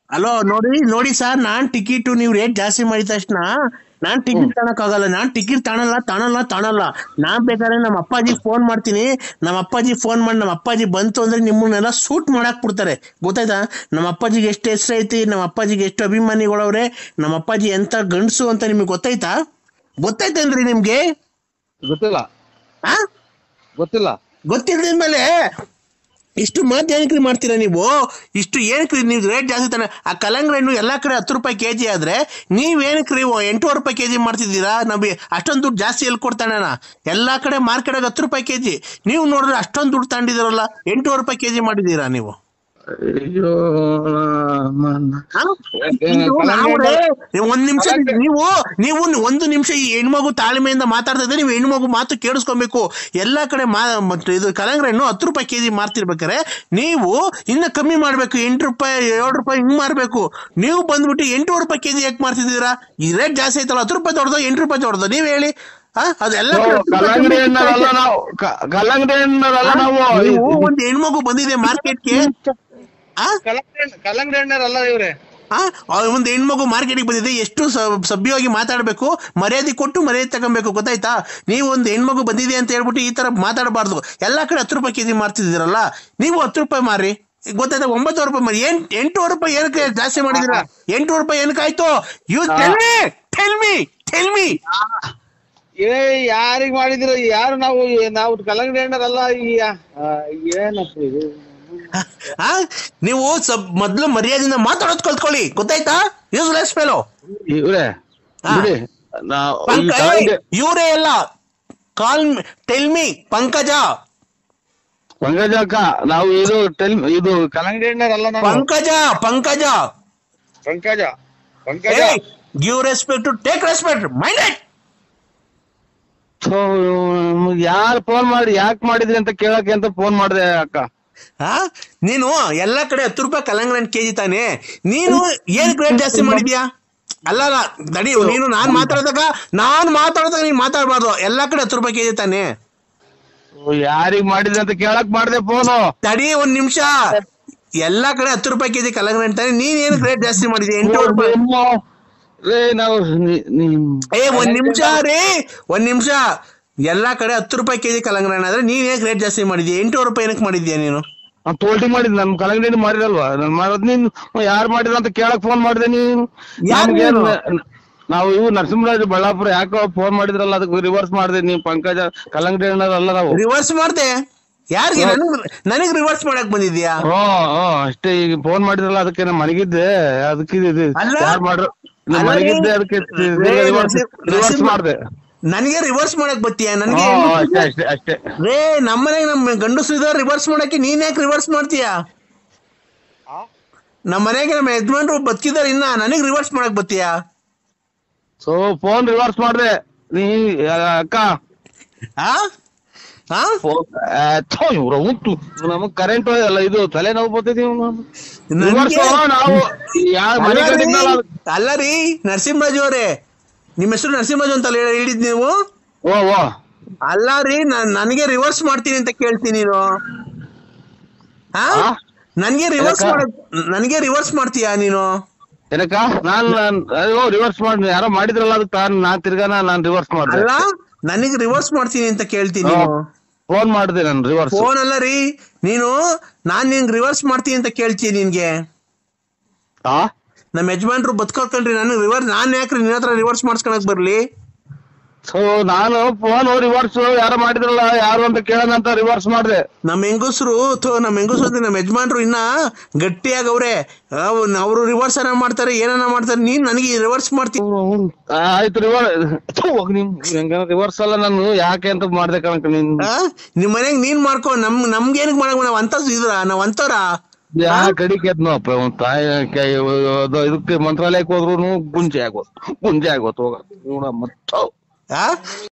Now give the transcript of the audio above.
Hello ನೋಡಿ ನೋಡಿ sir, ನಾನ್ ಟಿಕೆಟ್ ನೀವು ರೇಟ್ ಜಾಸ್ತಿ ಮಾಡಿದ ತಕ್ಷಣ ನಾನ್ ಟಿಕೆಟ್ ತಗೊಳಕ್ಕಾಗಲ್ಲ. ನಾನ್ ಟಿಕೆಟ್ ತಾಣಲ್ಲ. ನಾನ್ ಬೇಕಾದ್ರೆ ನಮ್ಮ ಅಪ್ಪಾಜಿ ಫೋನ್ ಮಾಡ್ತೀನಿ. ನಮ್ಮ ಅಪ್ಪಾಜಿ ಫೋನ್ ಮಾಡಿ ನಮ್ಮ ಅಪ್ಪಾಜಿ ಬಂತು ಅಂದ್ರೆ ನಿಮ್ಮನ್ನೆಲ್ಲ ಸೂಟ್ ಮಾಡಕ್ ಬಿಡ್ತಾರೆ. ಗೊತ್ತಾಯ್ತಾ? ನಮ್ಮ ಅಪ್ಪಾಜಿಗೆ ಎಷ್ಟು ಹೆಸರು ಐತಿ, ನಮ್ಮ ಅಪ್ಪಾಜಿಗೆ ಎಷ್ಟು ಅಭಿಮಾನಿಗಳವ್ರೆ, ನಮ್ಮ ಅಪ್ಪಾಜಿ ಎಂತ ಗಂಡಸು ಅಂತ ನಿಮ್ಗೆ ಗೊತ್ತಾಯ್ತೇನ್ರಿ ನಿಮ್ಗೆ? ಗೊತ್ತಿಲ್ಲ. ಆ ಗೊತ್ತಿಲ್ಲದ್ಮೇಲೆ ಇಷ್ಟು ಮಾತು ಏನಕ್ರಿ ಮಾಡ್ತೀರಾ ನೀವು? ಇಷ್ಟು ಏನಕ್ರಿ ನೀವು ರೇಟ್ ಜಾಸ್ತಿ ತಾನೆ? ಆ ಕಲ್ಲಂಗಡಿ ಹಣ್ಣು ಎಲ್ಲಾ ಕಡೆ 10 ರೂಪಾಯಿ ಕೆಜಿ ಆದ್ರೆ ನೀವೇನಕ್ರಿ 8 ರೂಪಾಯಿ ಕೆಜಿ ಮಾಡ್ತಿದ್ದೀರಾ? ನಮಗೆ ಅಷ್ಟೊಂದು ದುಡ್ಡು ಜಾಸ್ತಿ ಎಲ್ಲಿ ಕೊಡ್ತಾನೆ? ಎಲ್ಲಾ ಕಡೆ ಮಾರ್ಕೆಟ್ 10 ರೂಪಾಯಿ ಕೆಜಿ, ನೀವು ನೋಡಿದ್ರೆ ಅಷ್ಟೊಂದು ದುಡ್ಡು ತಗೊಂಡಿದ್ದೀರಲ್ಲ, 8 ರೂಪಾಯಿ ಕೆಜಿ ಮಾಡಿದ್ದೀರಾ ನೀವು? ಅಯ್ಯೋ ಒಂದ್ ನಿಮಿಷ ನೀವು ಒಂದು ನಿಮಿಷ ಈ ಹೆಣ್ಮಗು ತಾಳ್ಮೆಯಿಂದ ಮಾತಾಡ್ತಾ ಇದ್ರೆ ನೀವು ಹೆಣ್ಮಗು ಮಾತು ಕೇಳಿಸ್ಕೊಬೇಕು. ಎಲ್ಲಾ ಕಡೆ ಇದು ಕಲ್ಲಂಗಡಿ ಹಣ್ಣು 10 ರೂಪಾಯಿ ಕೆಜಿ ಮಾರ್ತಿರ್ಬೇಕಾರೆ ನೀವು ಇನ್ನ ಕಮ್ಮಿ ಮಾಡ್ಬೇಕು, 8 ರೂಪಾಯಿ 7 ರೂಪಾಯಿ ಹಿಂಗ್ ಮಾರ್ಬೇಕು. ನೀವು ಬಂದ್ಬಿಟ್ಟು 8 ರೂಪಾಯಿ ಕೆಜಿ ಯಾಕೆ ಮಾರ್ತಿದ್ದೀರಾ? ಈ ರೇಟ್ ಜಾಸ್ತಿ ಆಯ್ತಲ್ಲ, 10 ರೂಪಾಯಿ ದೊಡ್ಡದು 8 ರೂಪಾಯಿ ದೊಡ್ಡದು, ನೀವ್ ಹೇಳಿ. ಅದೆಲ್ಲ ಒಂದು ಹೆಣ್ಮಗು ಬಂದಿದೆ ಮಾರ್ಕೆಟ್ಗೆ, ಕಲ್ಲಂಗಡಿ ಹಣ್ಣರಲ್ಲ ಇವ್ರೆ. ಒಂದು ಹೆಣ್ಮಗು ಮಾರ್ಕೆಟ್ಗೆ ಬಂದಿದೆ, ಎಷ್ಟು ಸಭ್ಯವಾಗಿ ಮಾತಾಡ್ಬೇಕು, ಮರ್ಯಾದೆ ಕೊಟ್ಟು ಮರ್ಯಾದೆ ತಗೊಬೇಕು. ಗೊತ್ತಾಯ್ತಾ? ನೀವು ಒಂದು ಹೆಣ್ಮಗು ಬಂದಿದೆ ಅಂತ ಹೇಳ್ಬಿಟ್ಟು ಈ ತರ ಮಾತಾಡಬಾರ್ದು. ಎಲ್ಲಾ ಕಡೆ 10 ರೂಪಾಯಿ ಕೆಜಿ ಮಾರ್ತಿದ್ದೀರಲ್ಲ, ನೀವು 10 ರೂಪಾಯಿ ಮಾರಿ. ಗೊತ್ತಾಯ್ತಾ? 9 ರೂಪಾಯಿ ಮಾರಿ. 8 ರೂಪಾಯಿ ಏನಕ್ಕೆ ಜಾಸ್ತಿ ಮಾಡಿದಿರಾ? 8 ರೂಪಾಯಿ ಏನಕ್ಕಾಯ್ತು? ಯು ಟೆಲ್ ಮಿ ಯಾರಿಗ್ ಮಾಡಿದಿರ? ಯಾರು? ನಾವು ಕಲ್ಲಂಗಡಿ ಹಣ್ಣರಲ್ಲ. ಏನಪ್ಪ ಇದು? ನೀವು ಮೊದ್ಲು ಮರ್ಯಾದೆಯಿಂದ ಮಾತಾಡೋದ್ ಕಲ್ತ್ಕೊಳ್ಳಿ. ಗೊತ್ತಾಯ್ತಾ? ಯೂಸ್ಲೆಸ್ ಫೆಲೋ ಇವ್ರೆ. ಇವರೇ ಎಲ್ಲ ಟೆಲ್ ಮಿ ಪಂಕಜ ಅಕ್ಕ, ನಾವು ಇದು ಕಲ್ಲಂಗಡಿ ಹಣ್ಣರಲ್ಲ. Pankaja give respect to take respect. Mind it. ಯಾರು ಫೋನ್ ಮಾಡಿ ಯಾಕೆ ಮಾಡಿದ್ರಿ ಅಂತ ಕೇಳಕ್ಕೆ ಅಂತ ಫೋನ್ ಮಾಡಿದೆ ಅಕ್ಕ. ನೀನು ಎಲ್ಲಾ ಕಡೆ 10 ರೂಪಾಯಿ ಕಲ್ಲಂಗಡಿ ಹಣ್ಣು ಕೆಜಿ ತಾನೆ, ನೀನು ಏನ್ ರೇಟ್ ಜಾಸ್ತಿ ಮಾಡಿದ್ಯಾ? ಅಲ್ಲ ದಡಿ, ನೀನು ನಾನ್ ಮಾತಾಡಿದಾಗ ನೀನ್ ಮಾತಾಡ್ಬಾರ್ದು. ಎಲ್ಲಾ ಕಡೆ 10 ರೂಪಾಯಿ ಕೆಜಿ ತಾನೆ. ಯಾರಿಗ್ ಮಾಡಿದ್ರಿ ಅಂತ ಕೇಳಕ್ ಮಾಡಿದೆ ಫೋನು. ತಡಿ ಒಂದ್ ನಿಮಿಷ. ಎಲ್ಲಾ ಕಡೆ 10 ರೂಪಾಯಿ ಕೆಜಿ ಕಲ್ಲಂಗಡಿ ಹಣ್ಣು ತಾನೆ, ನೀನ್ ಏನ್ ರೇಟ್ ಜಾಸ್ತಿ ಮಾಡಿದ್ಯಾ? 8 ರೂಪಾಯಿ. ಒಂದ್ ನಿಮಿಷ. ಎಲ್ಲಾ ಕಡೆ 10 ರೂಪಾಯಿ ಕೆಜಿ ಕಲ್ಲಂಗಡಿ ಹಣ್ಣು ಆದ್ರೆ ನೀನ್ ಏನ್ ರೇಟ್ ಜಾಸ್ತಿ ಮಾಡಿದ್ಯಾ? 8 ರೂಪಾಯಿ ಏನಕ್ಕೆ ಮಾಡಿದ್ಯಾ ನೀನು? ತೋಲ್ಟಿ ಮಾಡಿದ್ ನಮ್ ಕಲ್ಲಂಗಡಿ ಮಾಡಿರಲ್ವಾ? ನಾನು ಮಾಡೋದ್ ನೀನ್ ಯಾರು ಮಾಡಿದ್ರ ಅಂತ ಕೇಳಕ್ ಫೋನ್ ಮಾಡಿದೆ. ನೀನು ನಾವು ಇವು ನರಸಿಂಹರಾಜ್ ಬಳ್ಳಾಪುರ ಯಾಕೋ ಫೋನ್ ಮಾಡಿದ್ರಲ್ಲ, ಅದಕ್ಕೆ ರಿವರ್ಸ್ ಮಾಡಿದೆ. ನೀವು ಪಂಕಜ ಕಲ್ಲಂಗಡಿ ಹಣ್ಣಲ್ಲ. ನಾವು ರಿವರ್ಸ್ ಮಾಡ್ದೆ. ಯಾರಿಗೆ? ನನಗ್ ರಿವರ್ಸ್ ಮಾಡಕ್ ಬಂದಿದ್ಯಾ? ಅಷ್ಟೇ. ಈಗ ಫೋನ್ ಮಾಡಿದ್ರಲ್ಲ, ಅದಕ್ಕೆ ನಾನು ಮನಗಿದ್ದೆ. ಅದಕ್ಕೆ ಯಾರು ಮಾಡ್ರು ಮನಗಿದ್ದೆ, ಅದಕ್ಕೆ ರಿವರ್ಸ್ ಮಾಡಿದೆ. ನನಗೆ ರಿವರ್ಸ್ ಮಾಡಕ್ ಬತ್ತೀಯ? ನನಗೆ ಅಷ್ಟೇ. ರೇ, ನಮ್ಮನೆಗೆ ನಮ್ ಗಂಡಸರು ಇದಾರೆ ರಿವರ್ಸ್ ಮಾಡಕ್ಕೆ, ನೀನ್ ಯಾಕೆ ರಿವರ್ಸ್ ಮಾಡ್ತೀಯ? ನಮ್ಮ ಮನೆಗೆ ನಮ್ಮ ಯಜಮಾನ್ರು ಬದುಕಿದಾರೆ, ಇನ್ನ ನನಗ್ ರಿವರ್ಸ್ ಮಾಡಕ್ ಬತ್ತೀಯ? ಫೋನ್ ರಿವರ್ಸ್ ಮಾಡಿದೆ ನೀ ಅಕ್ಕ. ಉಂಟು ನಮಗ್ ಕರೆಂಟ್ ಅಲ್ಲ, ಇದು ತಲೆ ನೋವು ಬರ್ತೈತಿ. ಅಲ್ಲ ರೀ ನರಸಿಂಹರಾಜು ಅವರೇ, ನಿಮ್ಮ ಹೆಸರು ನರಸಿಂಹರಾಜು ಅಂತ ಹೇಳಿದ್ ನೀವು? ಅಲ್ಲ ರೀ, ನನಗೆ ರಿವರ್ಸ್ ಮಾಡ್ತೀನಿ ಅಂತ ಕೇಳ್ತೀನಿ ನೀನು. ನನಗೆ ರಿವರ್ಸ್ ಮಾಡ್ತೀಯಾ ನೀನು? ಏನಕ್ಕ? ನಾನ್ ರಿವರ್ಸ್ ಮಾಡಿ ಯಾರೋ ಮಾಡಿದ್ರಲ್ಲ, ಅದಕ್ಕೆ ನಾನ್ ತಿರ್ಗಾ ನಾನ್ ರಿವರ್ಸ್ ಮಾಡ್ದೆ. ಅಲ್ಲ, ನನಗೆ ರಿವರ್ಸ್ ಮಾಡ್ತೀನಿ ಅಂತ ಕೇಳ್ತೀನಿ. ಫೋನ್ ಮಾಡಿದೆ ನಾನು ರಿವರ್ಸ್. ಫೋನ್ ಅಲ್ಲ ರೀ, ನಾನ್ ನಿಂಗೆ ರಿವರ್ಸ್ ಮಾಡ್ತೀನಿ ಅಂತ ಕೇಳ್ತೀನಿ ನಿನ್ಗೆ. ನಮ್ಮ ಯಜಮಾನ್ರು ಬದುಕೋಕಲ್ರಿ, ನಾನ್ ಯಾಕ್ರಿ ನಿನ್ನ ಹತ್ರ ರಿವರ್ಸ್ ಮಾಡ್ಸ್ಕೊಳಕ್ ಬರ್ಲಿ? ನಾನು ಫೋನ್ ರಿವರ್ಸ್ ಯಾರೋ ಮಾಡಿದ್ರಲ್ಲ, ಯಾರು ಅಂತ ಕೇಳೋಣ ಅಂತ ರಿವರ್ಸ್ ಮಾಡಿದೆ. ನಮ್ಮ ಹೆಂಗಸರು ನಮ್ಮ ಯಜಮಾನ್ರು ಇನ್ನ ಗಟ್ಟಿಯಾಗವ್ರೆ. ಅವ್ರು ರಿವರ್ಸ್ ಮಾಡ್ತಾರೆ, ಏನನ್ನ ಮಾಡ್ತಾರೆ. ನೀನ್ ನನಗೆ ರಿವರ್ಸ್ ಮಾಡ್ತೀನಿ. ಆಯ್ತು, ರಿವರ್ಸ್ ಅಲ್ಲ, ನಾನು ಯಾಕೆ ಅಂತ ಮಾಡ್ದೆ ಕಣಕ. ನಿಮ್ ಮನೆಗ್ ನೀನ್ ಮಾಡ್ಕೊ, ನಮ್ಗೇನಕ್ ಮಾಡಕ್ ನಾವ್ ಅಂತವ್ರ ಇದ್ರ? ನಾವ್ ಅಂತವ್ರ ಕಡಿಕೆದ್ನಪ್ಪ ತಾಯಿ ಇದಕ್ಕೆ ಮಂತ್ರಾಲಯಕ್ಕೆ ಹೋದ್ರು ಗುಂಜೆ ಆಗೋದು ಹೋಗ.